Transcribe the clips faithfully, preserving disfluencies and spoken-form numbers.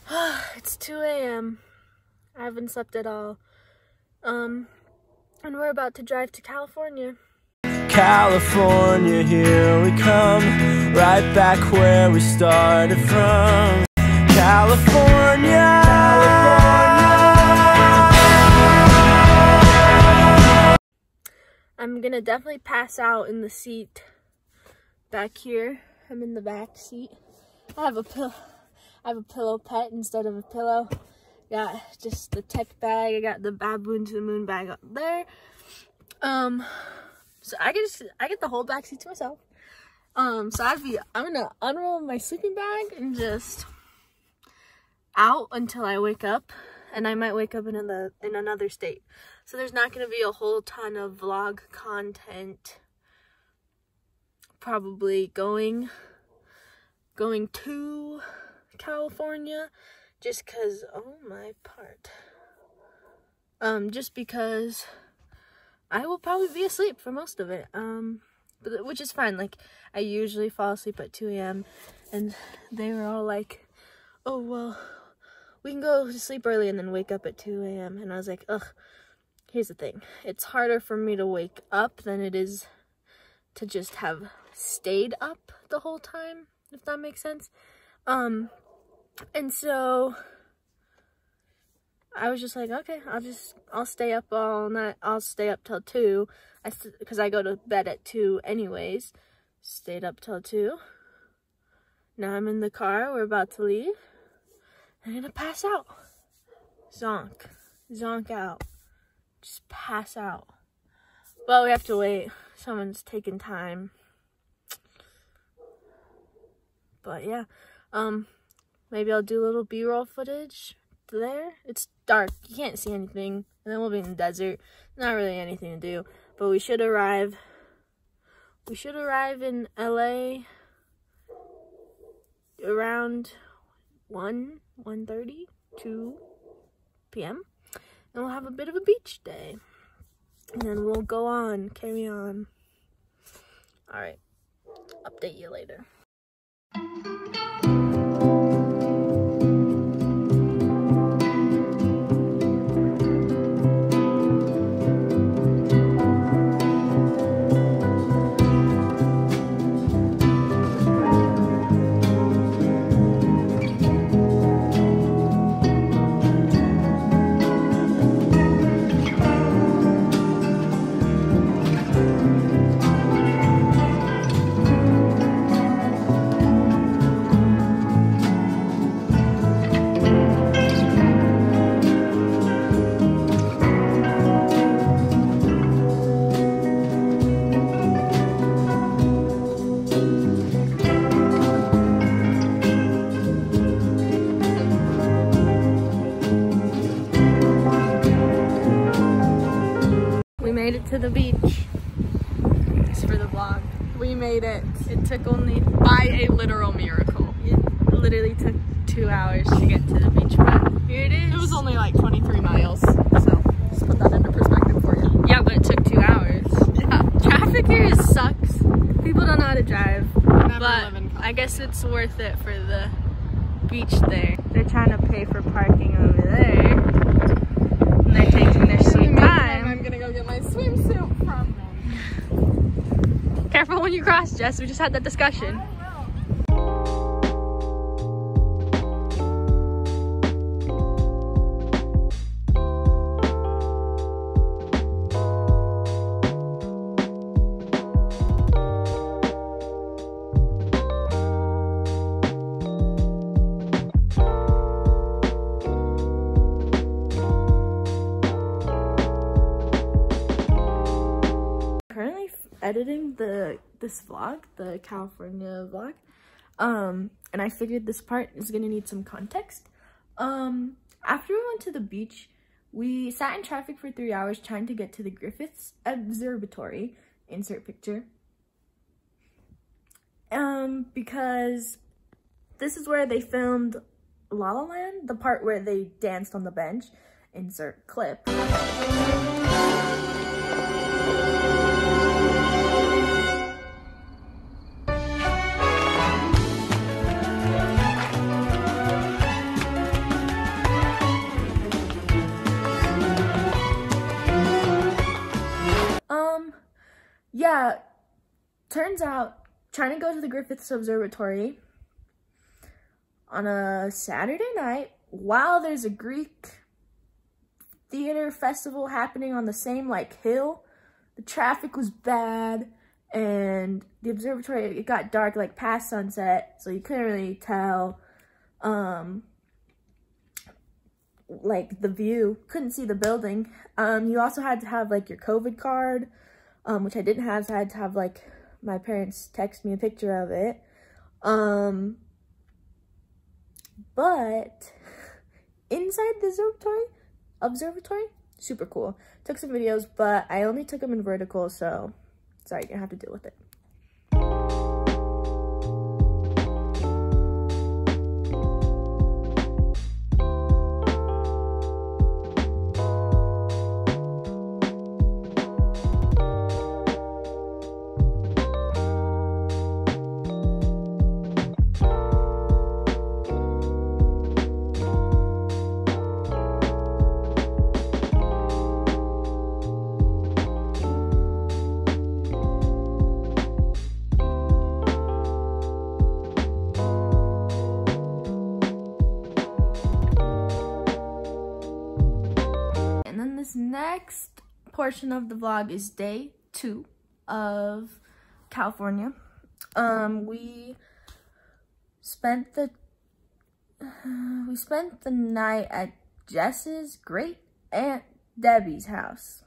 It's two A M I haven't slept at all. Um, and we're about to drive to California. California, here we come, right back where we started from. California, California. I'm gonna definitely pass out in the seat back here. I'm in the back seat. I have a pill. I have a pillow pet instead of a pillow. Got just the tech bag. I got the baboon to the moon bag up there. Um, so I get just, I get the whole back seat to myself. Um, so I'd be I'm gonna unroll my sleeping bag and just out until I wake up, and I might wake up in another in another state. So there's not gonna be a whole ton of vlog content. Probably going going to California, just cause oh my part. Um, just because I will probably be asleep for most of it. Um, but which is fine. Like, I usually fall asleep at two A M and they were all like, "Oh well, we can go to sleep early and then wake up at two A M" And I was like, ugh. Here's the thing: it's harder for me to wake up than it is to just have stayed up the whole time, if that makes sense. Um, and so I was just like, okay, I'll just, I'll stay up all night. I'll stay up till two. I, because I go to bed at two anyways. Stayed up till two. Now I'm in the car. We're about to leave. I'm gonna pass out. Zonk. Zonk out. Just pass out. Well, we have to wait. Someone's taking time. But yeah, um, maybe I'll do a little B-roll footage there. It's dark, you can't see anything, and then we'll be in the desert. Not really anything to do, but we should arrive. We should arrive in L A around one, one thirty, two P M and we'll have a bit of a beach day, and then we'll go on, carry on. All right, update you later. Made it to the beach. Thanks for the vlog. We made it. It took only By a literal miracle. It literally took two hours to get to the beach, but here it is. It was only like twenty-three miles, so just put that into perspective for you. Yeah, but it took two hours. Yeah. Traffic here sucks. People don't know how to drive. Never but live in I guess it's worth it for the beach there. They're trying to pay for parking over there. And they're taking their sweet time. I'm gonna go get my swimsuit from them. Careful when you cross, Jess. We just had that discussion. Editing the this vlog, the California vlog, um and I figured this part is gonna need some context. Um after we went to the beach, we sat in traffic for three hours trying to get to the Griffiths Observatory, insert picture, um because this is where they filmed La La Land, the part where they danced on the bench, insert clip. yeah, turns out trying to go to the Griffiths Observatory on a Saturday night while there's a Greek theater festival happening on the same like hill. The traffic was bad, and the observatory, it got dark like past sunset, so you couldn't really tell um like the view, couldn't see the building. Um you also had to have like your COVID card, um which I didn't have, so I had to have like my parents text me a picture of it. Um but inside the observatory observatory super cool. Took some videos, but I only took them in vertical, so sorry, you're gonna have to deal with it. Next portion of the vlog is day two of California. Um, we spent the uh, we spent the night at Jess's great aunt Debbie's house.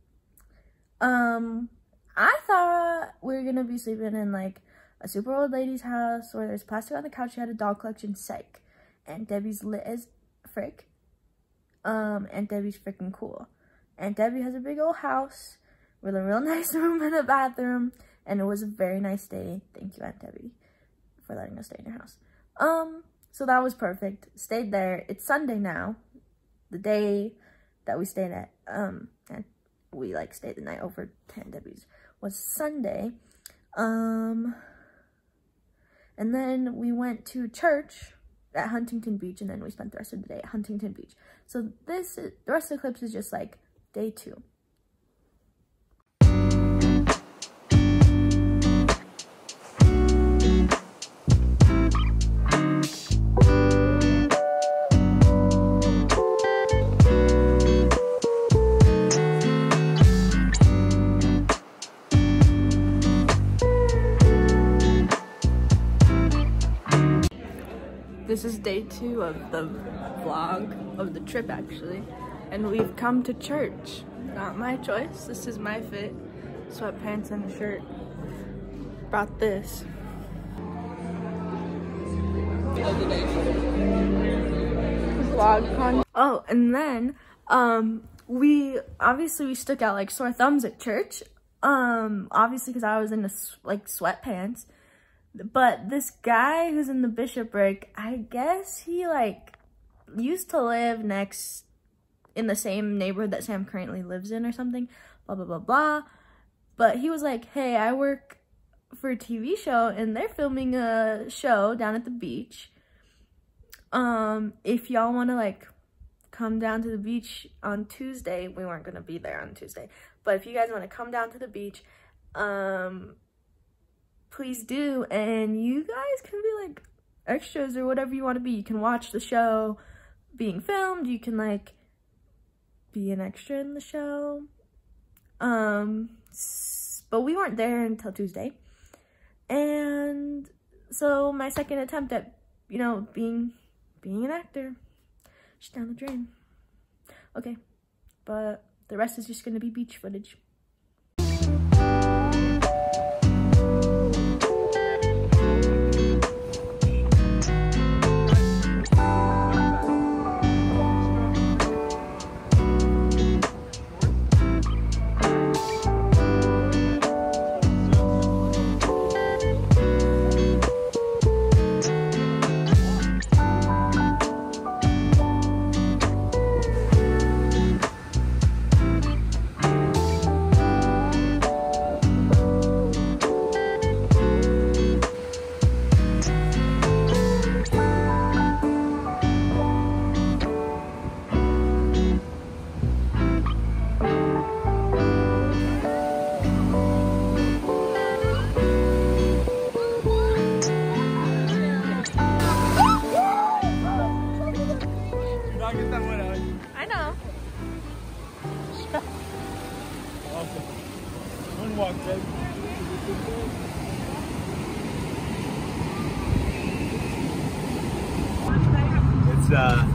Um, I thought we were gonna be sleeping in like a super old lady's house where there's plastic on the couch. She had a dog collection. Psych. Aunt Debbie's lit as frick. Um, Aunt Debbie's freaking cool. Aunt Debbie has a big old house with a real nice room and a bathroom, and it was a very nice day. Thank you, Aunt Debbie, for letting us stay in your house. Um, so that was perfect. Stayed there. It's Sunday now. The day that we stayed at, um, and we like stayed the night over to Aunt Debbie's was Sunday. Um, and then we went to church at Huntington Beach, and then we spent the rest of the day at Huntington Beach. So this, is, the rest of the clips is just like day two. This is day two of the vlog, of the trip actually, and we've come to church. Not my choice, this is my fit. Sweatpants and a shirt. Brought this. Vlog con. Oh, and then, um, we, obviously we stuck out like sore thumbs at church. Um, obviously because I was in a, like sweatpants. But this guy who's in the bishopric, I guess he like used to live next in the same neighborhood that Sam currently lives in or something, blah, blah, blah, blah. But he was like, hey, I work for a T V show and they're filming a show down at the beach. Um, if y'all want to like come down to the beach on Tuesday, we weren't going to be there on Tuesday. But if you guys want to come down to the beach, um... please do, and you guys can be like extras or whatever you want to be. You can watch the show being filmed, you can like be an extra in the show. Um but we weren't there until Tuesday, and so my second attempt at, you know, being being an actor, just down the drain. Okay, but the rest is just gonna be beach footage. walk, babe. It's uh.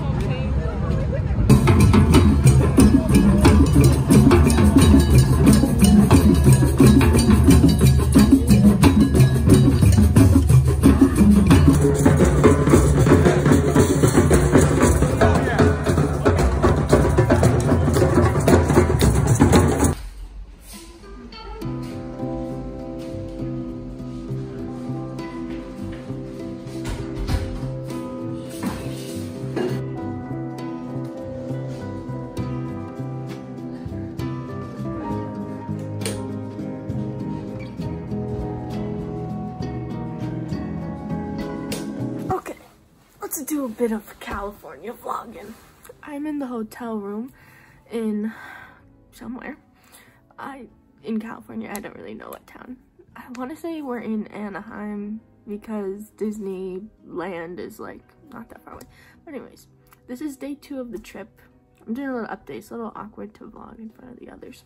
Let's do a bit of California vlogging. I'm in the hotel room in somewhere. I in California. I don't really know what town. I want to say we're in Anaheim because Disneyland is like not that far away. But anyways, this is day two of the trip. I'm doing a little updates. It's a little awkward to vlog in front of the others.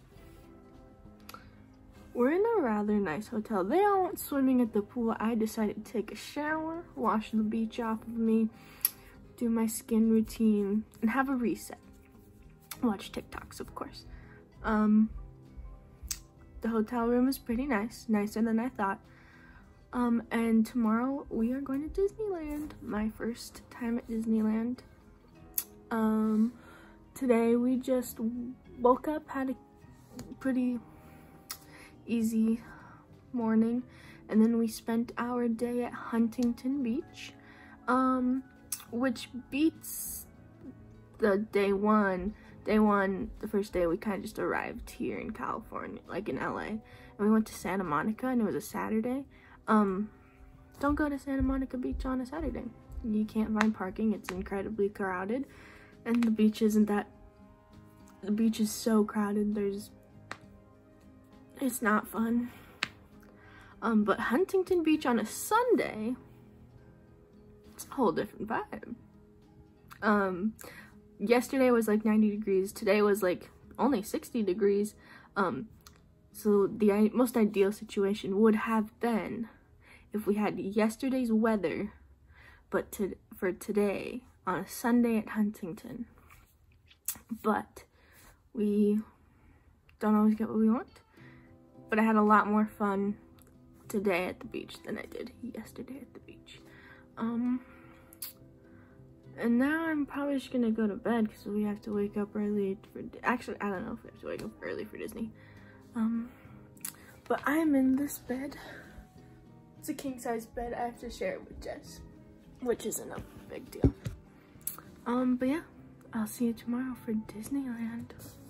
We're in a rather nice hotel. They all went swimming at the pool. I decided to take a shower, wash the beach off of me, do my skin routine, and have a reset. Watch TikToks, of course. Um, the hotel room is pretty nice, nicer than I thought. Um, and tomorrow we are going to Disneyland. My first time at Disneyland. Um, today we just woke up, had a pretty easy morning, and then we spent our day at Huntington Beach, um which beats the day one day one the first day. We kind of just arrived here in California, like in L A, and we went to Santa Monica, and it was a Saturday. Um don't go to Santa Monica Beach on a Saturday. You can't find parking. It's incredibly crowded, and the beach isn't that the beach is so crowded. There's It's not fun. Um, but Huntington Beach on a Sunday, it's a whole different vibe. Um, yesterday was like ninety degrees. Today was like only sixty degrees. Um, so the most ideal situation would have been if we had yesterday's weather, but to, for today on a Sunday at Huntington. But we don't always get what we want. But I had a lot more fun today at the beach than I did yesterday at the beach. Um, and now I'm probably just gonna go to bed because we have to wake up early for, actually, I don't know if we have to wake up early for Disney. Um, but I'm in this bed. It's a king size bed. I have to share it with Jess, which isn't a big deal. Um, but yeah, I'll see you tomorrow for Disneyland.